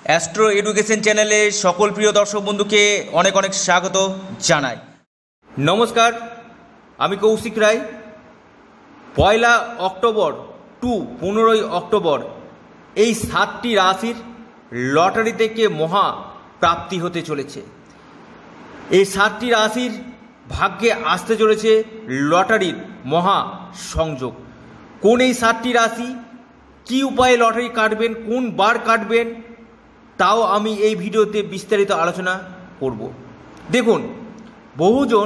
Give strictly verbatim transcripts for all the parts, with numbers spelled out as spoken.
Astro education চ্যানেলে সকল প্রিয় দর্শক বন্ধুকে অনেক অনেক স্বাগত জানাই। নমস্কার, আমি কৌশিক রায়। পয়লা অক্টোবর টু পনেরোই অক্টোবর এই সাতটি রাশির লটারি থেকে মহা প্রাপ্তি হতে চলেছে। এই সাতটি রাশির ভাগ্যে আসতে চলেছে লটারির মহা সংযোগ। কোন এই সাতটি রাশি, কি উপায়ে লটারি কাটবেন, কোন বার কাটবেন, তাও আমি এই ভিডিওতে বিস্তারিত আলোচনা করব। দেখুন, বহুজন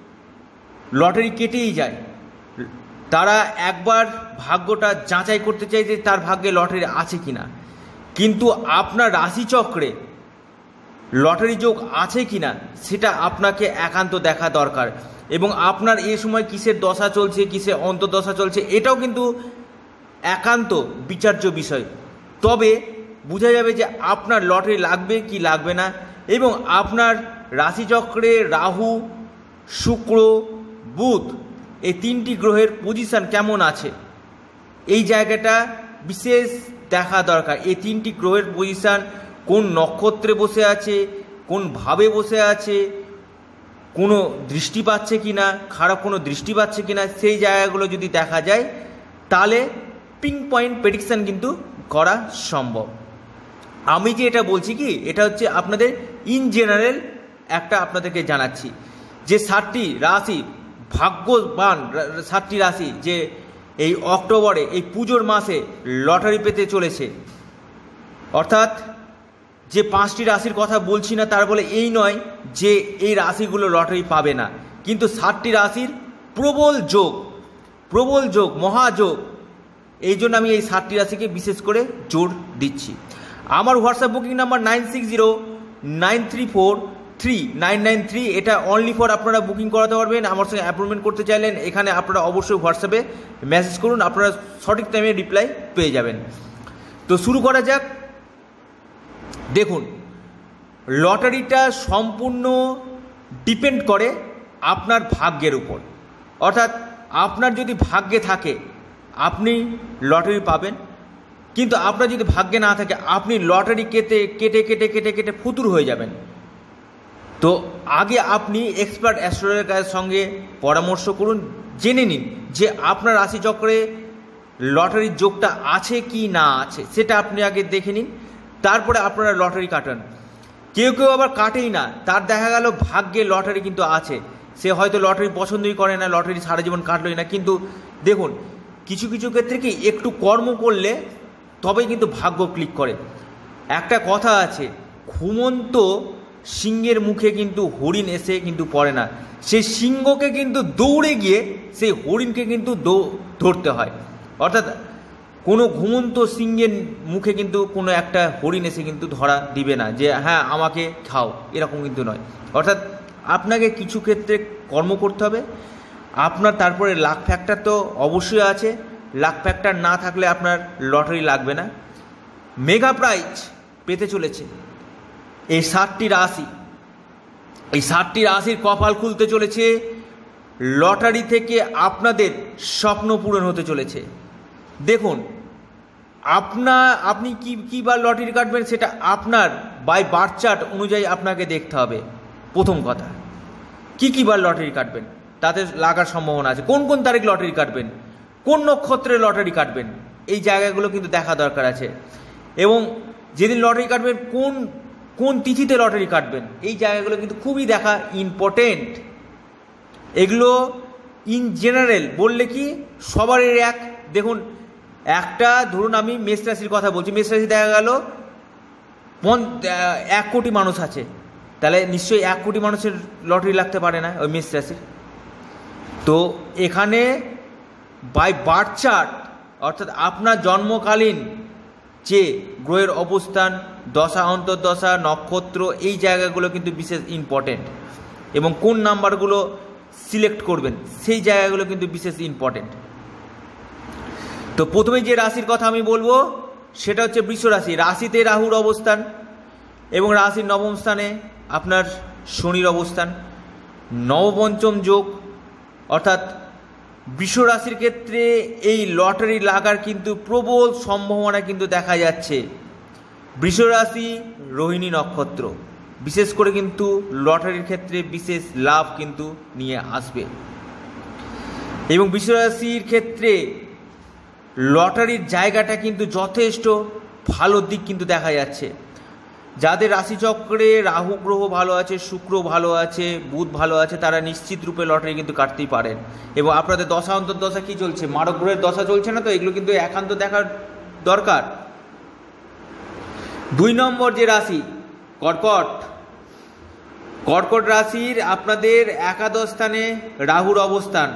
লটারি কেটেই যায়। তারা একবার ভাগ্যটা যাচাই করতে চায় যে তার ভাগ্যে লটারি আছে কিনা, কিন্তু আপনার রাশিচক্রে লটারি যোগ আছে কিনা সেটা আপনাকে একান্ত দেখা দরকার। এবং আপনার এই সময় কিসের দশা চলছে, কিসের অন্তর্দশা চলছে, এটাও কিন্তু একান্ত বিচার্য বিষয়। তবে বোঝা যাবে যে আপনার লটারি লাগবে কি লাগবে না, এবং আপনার রাশিচক্রে রাহু, শুক্র, বুধ এই তিনটি গ্রহের পজিশন কেমন আছে, এই জায়গাটা বিশেষ দেখা দরকার। এই তিনটি গ্রহের পজিশন কোন নক্ষত্রে বসে আছে, কোন ভাবে বসে আছে, কোনো দৃষ্টি পাচ্ছে কি না, খারাপ কোনো দৃষ্টি পাচ্ছে কি না, সেই জায়গাগুলো যদি দেখা যায় তাহলে পিং পয়েন্ট প্রেডিকশান কিন্তু করা সম্ভব। আমি যে এটা বলছি কি, এটা হচ্ছে আপনাদের ইন জেনারেল একটা আপনাদেরকে জানাচ্ছি যে সাতটি রাশি ভাগ্যবান সাতটি রাশি যে এই অক্টোবরে এই পুজোর মাসে লটারি পেতে চলেছে। অর্থাৎ যে পাঁচটি রাশির কথা বলছি না তার বলে এই নয় যে এই রাশিগুলো লটারি পাবে না, কিন্তু সাতটি রাশির প্রবল যোগ, প্রবল যোগ, মহাযোগ। এই জন্য আমি এই সাতটি রাশিকে বিশেষ করে জোর দিচ্ছি। আমার WhatsApp booking number nine six zero nine three four three nine nine three, এটা অনলি ফর আপনারা বুকিং করাতে পারবেন। আমার সঙ্গে অ্যাপয়েন্টমেন্ট করতে চাইলেন এখানে আপনারা অবশ্যই হোয়াটসঅ্যাপে মেসেজ করুন, আপনারা সঠিক টাইমে রিপ্লাই পেয়ে যাবেন। তো শুরু করা যাক। দেখুন, লটারিটা সম্পূর্ণ ডিপেন্ড করে আপনার ভাগ্যের উপর। অর্থাৎ আপনার যদি ভাগ্যে থাকে আপনি লটারি পাবেন, কিন্তু আপনার যদি ভাগ্যে না থাকে আপনি লটারি কেটে কেটে কেটে কেটে কেটে ফুতুর হয়ে যাবেন। তো আগে আপনি এক্সপার্ট অ্যাস্ট্রোলজারের সঙ্গে পরামর্শ করুন, জেনে নিন যে আপনার রাশিচক্রে লটারির যোগটা আছে কি না আছে, সেটা আপনি আগে দেখে নিন, তারপরে আপনারা লটারি কাটান। কেউ কেউ আবার কাটেই না, তার দেখা গেল ভাগ্যে লটারি কিন্তু আছে, সে হয়তো লটারি পছন্দই করে না, লটারি সারা জীবন কাটলই না। কিন্তু দেখুন, কিছু কিছু ক্ষেত্রে কি একটু কর্ম করলে তবেই কিন্তু ভাগ্য ক্লিক করে। একটা কথা আছে, ঘুমন্ত সিংহের মুখে কিন্তু হরিণ এসে কিন্তু পড়ে না, সেই সিংহকে কিন্তু দৌড়ে গিয়ে সেই হরিণকে কিন্তু ধরতে হয়। অর্থাৎ কোনো ঘুমন্ত সিংহের মুখে কিন্তু কোনো একটা হরিণ এসে কিন্তু ধরা দিবে না যে হ্যাঁ আমাকে খাও, এরকম কিন্তু নয়। অর্থাৎ আপনাকে কিছু ক্ষেত্রে কর্ম করতে হবে আপনার। তারপরে লাক ফ্যাক্টর তো অবশ্যই আছে, লাক ফ্যাক্টর না থাকলে আপনার লটারি লাগবে না। মেগা প্রাইজ পেতে চলেছে এই সাতটি রাশি। এই সাতটি রাশির কপাল খুলতে চলেছে, লটারি থেকে আপনাদের স্বপ্ন পূরণ হতে চলেছে। দেখুন, আপনার আপনি কি কী বার লটারি কাটবেন সেটা আপনার বাই বার্থ চার্ট অনুযায়ী আপনাকে দেখতে হবে। প্রথম কথা, কি কী বার লটারি কাটবেন তাতে লাগার সম্ভাবনা আছে, কোন কোন তারিখ লটারি কাটবেন, কোন নক্ষত্রে লটারি কাটবেন, এই জায়গাগুলো কিন্তু দেখা দরকার আছে। এবং যেদিন লটারি কাটবেন কোন কোন তিথিতে লটারি কাটবেন, এই জায়গাগুলো কিন্তু খুবই দেখা ইম্পর্টেন্ট। এগুলো ইন জেনারেল বললে কি সবারই এক। দেখুন, একটা ধরুন আমি মেষ রাশির কথা বলছি, মেষ রাশি দেখা গেল এক কোটি মানুষ আছে, তাহলে নিশ্চয়ই এক কোটি মানুষের লটারি লাগতে পারে না ওই মেষ রাশির। তো এখানে বাই বার্থ চার্ট অর্থাৎ আপনার জন্মকালীন যে গ্রহের অবস্থান, দশা অন্তর্দশা, নক্ষত্র, এই জায়গাগুলো কিন্তু বিশেষ ইম্পর্টেন্ট। এবং কোন নাম্বারগুলো সিলেক্ট করবেন সেই জায়গাগুলো কিন্তু বিশেষ ইম্পর্টেন্ট। তো প্রথমে যে রাশির কথা আমি বলবো সেটা হচ্ছে বৃষ রাশি। রাশিতে রাহুর অবস্থান এবং রাশির নবম স্থানে আপনার শনির অবস্থান, নবপঞ্চম যোগ। অর্থাৎ বৃষ রাশির ক্ষেত্রে এই লটারি লাগার কিন্তু প্রবল সম্ভাবনা কিন্তু দেখা যাচ্ছে। বৃষ রাশি, রোহিণী নক্ষত্র, বিশেষ করে কিন্তু লটারির ক্ষেত্রে বিশেষ লাভ কিন্তু নিয়ে আসবে। এবং বৃষ রাশির ক্ষেত্রে লটারির জায়গাটা কিন্তু যথেষ্ট ভালো দিক কিন্তু দেখা যাচ্ছে। যাদের রাশিচক্রে রাহু গ্রহ ভালো আছে, শুক্র ভালো আছে, বুধ ভালো আছে, তারা নিশ্চিত রূপে লটারি কিন্তু কাটতেই পারেন। এবং আপনাদের দশা অন্তর্দশা কী চলছে, মারক গ্রহের দশা চলছে না, তো এগুলো কিন্তু একান্ত দেখার দরকার। দুই নম্বর যে রাশি কর্কট, কর্কট রাশির আপনাদের একাদশ স্থানে রাহুর অবস্থান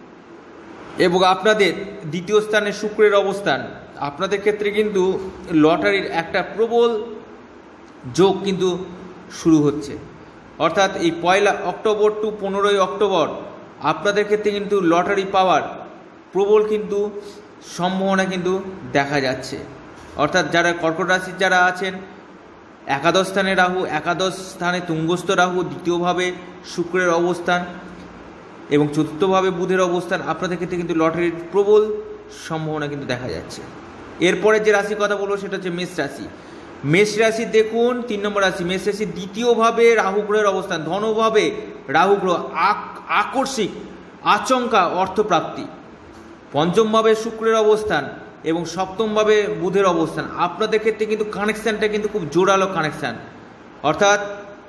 এবং আপনাদের দ্বিতীয় স্থানে শুক্রের অবস্থান, আপনাদের ক্ষেত্রে কিন্তু লটারির একটা প্রবল যোগ কিন্তু শুরু হচ্ছে। অর্থাৎ এই পয়লা অক্টোবর টু পনেরোই অক্টোবর আপনাদের ক্ষেত্রে কিন্তু লটারি পাওয়ার প্রবল কিন্তু সম্ভাবনা কিন্তু দেখা যাচ্ছে। অর্থাৎ যারা কর্কট রাশির যারা আছেন, একাদশ স্থানে রাহু, একাদশ স্থানে তুঙ্গস্থ রাহু, দ্বিতীয়ভাবে শুক্রের অবস্থান এবং চতুর্থভাবে বুধের অবস্থান, আপনাদের ক্ষেত্রে কিন্তু লটারির প্রবল সম্ভাবনা কিন্তু দেখা যাচ্ছে। এরপরে যে রাশির কথা বলবো সেটা হচ্ছে মেষ রাশি। মেষ রাশি দেখুন, তিন নম্বর রাশি মেষ রাশি, দ্বিতীয়ভাবে রাহু গ্রহের অবস্থান, ধনভাবে রাহু গ্রহ, আকস্মিক আচমকা অর্থপ্রাপ্তি, পঞ্চমভাবে শুক্রের অবস্থান এবং সপ্তমভাবে বুধের অবস্থান, আপনাদের ক্ষেত্রে কিন্তু কানেকশানটা কিন্তু খুব জোরালো কানেকশান। অর্থাৎ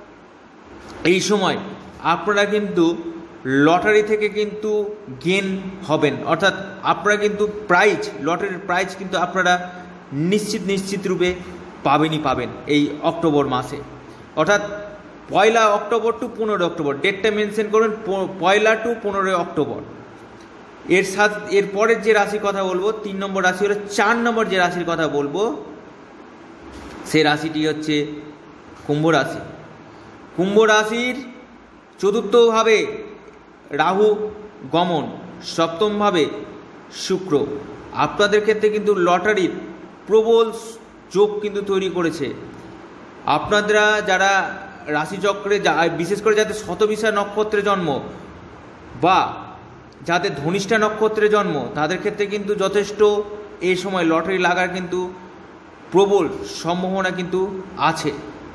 এই সময় আপনারা কিন্তু লটারি থেকে কিন্তু গেন হবেন। অর্থাৎ আপনারা কিন্তু প্রাইজ, লটারির প্রাইজ কিন্তু আপনারা নিশ্চিত নিশ্চিত রূপে পাবেনই পাবেন এই অক্টোবর মাসে। অর্থাৎ পয়লা অক্টোবর টু পনেরোই অক্টোবর, ডেটটা মেনশন করবেন, পয়লা টু পনেরোই অক্টোবর। এর সাথে এর পরের যে রাশির কথা বলবো, তিন নম্বর রাশি হলো, চার নম্বর যে রাশির কথা বলবো সে রাশিটি হচ্ছে কুম্ভ রাশি। কুম্ভ রাশির চতুর্থভাবে রাহু গমন, সপ্তমভাবে শুক্র, আপনাদের ক্ষেত্রে কিন্তু লটারির প্রবল যোগ কিন্তু তৈরি করেছে। আপনারা যারা রাশিচক্রে, বিশেষ করে যাদের শতবিশা নক্ষত্রে জন্ম বা যাদের ধনিষ্ঠা নক্ষত্রে জন্ম, তাদের ক্ষেত্রে কিন্তু যথেষ্ট এই সময় লটারি লাগার কিন্তু প্রবল সম্ভাবনা কিন্তু আছে।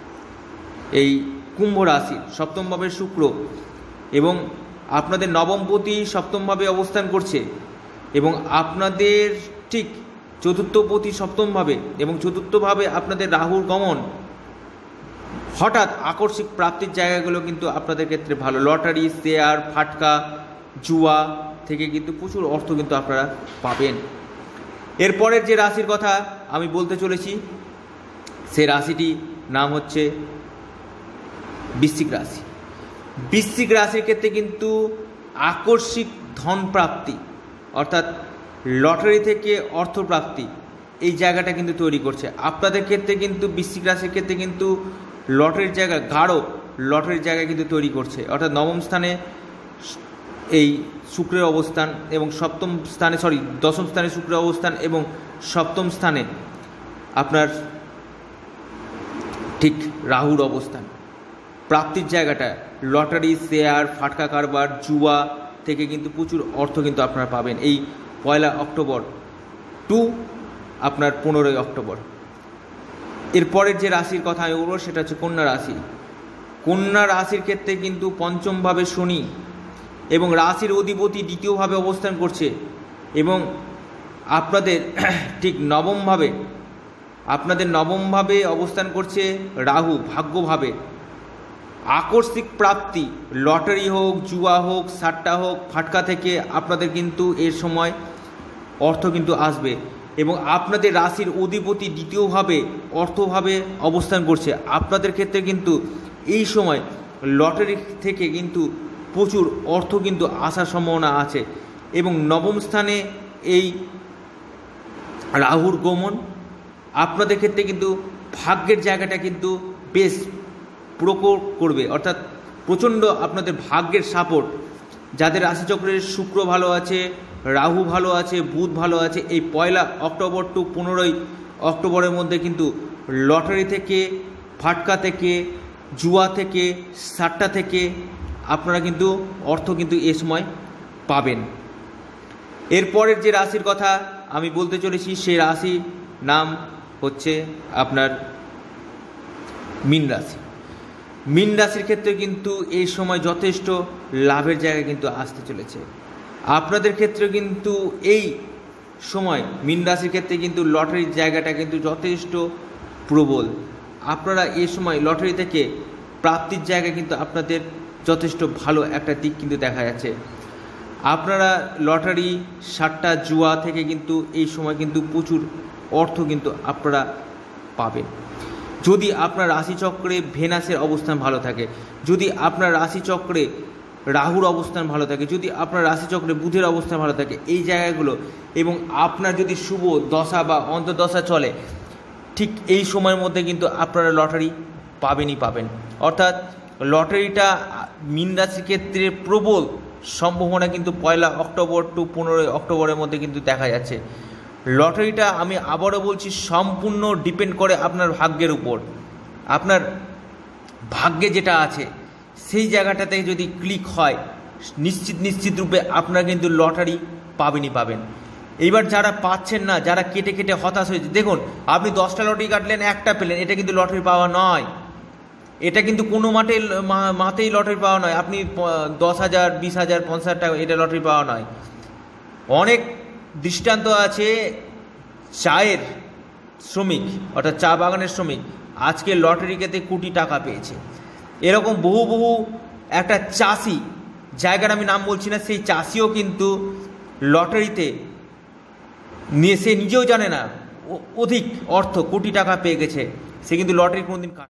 এই কুম্ভ রাশির সপ্তমভাবে শুক্র এবং আপনাদের নবমপতি সপ্তমভাবে অবস্থান করছে এবং আপনাদের ঠিক চতুর্থপতি সপ্তমভাবে এবং চতুর্থভাবে আপনাদের রাহুর গমন, হঠাৎ আকস্মিক প্রাপ্তির জায়গাগুলো কিন্তু আপনাদের ক্ষেত্রে ভালো। লটারি, শেয়ার, ফাটকা, জুয়া থেকে কিন্তু প্রচুর অর্থ কিন্তু আপনারা পাবেন। এরপরের যে রাশির কথা আমি বলতে চলেছি সে রাশিটি নাম হচ্ছে বৃশ্চিক রাশি। বৃশ্চিক রাশির ক্ষেত্রে কিন্তু আকস্মিক ধন প্রাপ্তি, অর্থাৎ লটারি থেকে অর্থপ্রাপ্তি, এই জায়গাটা কিন্তু তৈরি করছে আপনাদের ক্ষেত্রে। কিন্তু বৃশ্চিক রাশির ক্ষেত্রে কিন্তু লটারির জায়গা, গাঢ় লটারির জায়গা কিন্তু তৈরি করছে। অর্থাৎ নবম স্থানে এই শুক্রের অবস্থান এবং সপ্তম স্থানে সরি দশম স্থানে শুক্রের অবস্থান এবং সপ্তম স্থানে আপনার ঠিক রাহুর অবস্থান, প্রাপ্তির জায়গাটা লটারি, শেয়ার, ফাটকা কারবার, জুয়া থেকে কিন্তু প্রচুর অর্থ কিন্তু আপনারা পাবেন এই পয়লা অক্টোবর টু আপনার পনেরোই অক্টোবর। এরপরের যে রাশির কথা আমি বলবো সেটা হচ্ছে কন্যা রাশি। কন্যা রাশির ক্ষেত্রে কিন্তু পঞ্চমভাবে শনি এবং রাশির অধিপতি দ্বিতীয়ভাবে অবস্থান করছে এবং আপনাদের ঠিক নবমভাবে আপনাদের নবমভাবে অবস্থান করছে রাহু ভাগ্যভাবে। আকস্মিক প্রাপ্তি, লটারি হোক, জুয়া হোক, সাট্টা হোক, ফাটকা থেকে আপনাদের কিন্তু এর সময় অর্থ কিন্তু আসবে এবং আপনাদের রাশির অধিপতি দ্বিতীয়ভাবে অর্থভাবে অবস্থান করছে। আপনাদের ক্ষেত্রে কিন্তু এই সময় লটারি থেকে কিন্তু প্রচুর অর্থ কিন্তু আসার সম্ভাবনা আছে এবং নবম স্থানে এই রাহুর গমন আপনাদের ক্ষেত্রে কিন্তু ভাগ্যের জায়গাটা কিন্তু বেশ প্রকট করবে। অর্থাৎ প্রচণ্ড আপনাদের ভাগ্যের সাপোর্ট, যাদের রাশিচক্রের শুক্র ভালো আছে, রাহু ভালো আছে, বুধ ভালো আছে, এই পয়লা অক্টোবর টু পনেরোই অক্টোবরের মধ্যে কিন্তু লটারি থেকে, ফাটকা থেকে, জুয়া থেকে, সাট্টা থেকে আপনারা কিন্তু অর্থ কিন্তু এ সময় পাবেন। এরপরের যে রাশির কথা আমি বলতে চলেছি সে রাশির নাম হচ্ছে আপনার মীন রাশি। মীন রাশির ক্ষেত্রে কিন্তু এই সময় যথেষ্ট লাভের জায়গা কিন্তু আসতে চলেছে। আপনাদের ক্ষেত্রে কিন্তু এই সময় মীন রাশির ক্ষেত্রে কিন্তু লটারির জায়গাটা কিন্তু যথেষ্ট প্রবল। আপনারা এই সময় লটারি থেকে প্রাপ্তির জায়গা কিন্তু আপনাদের যথেষ্ট ভালো একটা দিক কিন্তু দেখা যাচ্ছে। আপনারা লটারি, সাট্টা, জুয়া থেকে কিন্তু এই সময় কিন্তু প্রচুর অর্থ কিন্তু আপনারা পাবেন। যদি আপনার রাশিচক্রে ভেনাসের অবস্থান ভালো থাকে, যদি আপনার রাশিচক্রে রাহুর অবস্থান ভালো থাকে, যদি আপনার রাশিচক্রে বুধের অবস্থান ভালো থাকে, এই জায়গাগুলো, এবং আপনার যদি শুভ দশা বা অন্তর্দশা চলে, ঠিক এই সময়ের মধ্যে কিন্তু আপনারা লটারি পাবেনই পাবেন। অর্থাৎ লটারিটা মীন রাশির ক্ষেত্রে প্রবল সম্ভাবনা কিন্তু পয়লা অক্টোবর টু পনেরোই অক্টোবরের মধ্যে কিন্তু দেখা যাচ্ছে। লটারিটা আমি আবারও বলছি সম্পূর্ণ ডিপেন্ড করে আপনার ভাগ্যের উপর। আপনার ভাগ্যে যেটা আছে সেই জায়গাটাতে যদি ক্লিক হয়, নিশ্চিত নিশ্চিত রূপে আপনারা কিন্তু লটারি পাবেনই পাবেন। এইবার যারা পাচ্ছেন না, যারা কেটে কেটে হতাশ হয়েছে, দেখুন আপনি দশটা লটারি কাটলেন, একটা পেলেন, এটা কিন্তু লটারি পাওয়া নয়। এটা কিন্তু কোনো মাঠে মাতেই লটারি পাওয়া নয়। আপনি দশ হাজার, বিশ হাজার, পঞ্চাশ হাজার টাকা, এটা লটারি পাওয়া নয়। অনেক দৃষ্টান্ত আছে চায়ের শ্রমিক, অর্থাৎ চা বাগানের শ্রমিক, আজকে লটারি কেটে কোটি টাকা পেয়েছে। এরকম বহু বহু একটা চাষি, জায়গার আমি নাম বলছি না, সেই চাষিও কিন্তু লটারিতে নিয়ে, সে নিজেও জানে না, অধিক অর্থ কোটি টাকা পেয়ে গেছে। সে কিন্তু লটারি কোনোদিন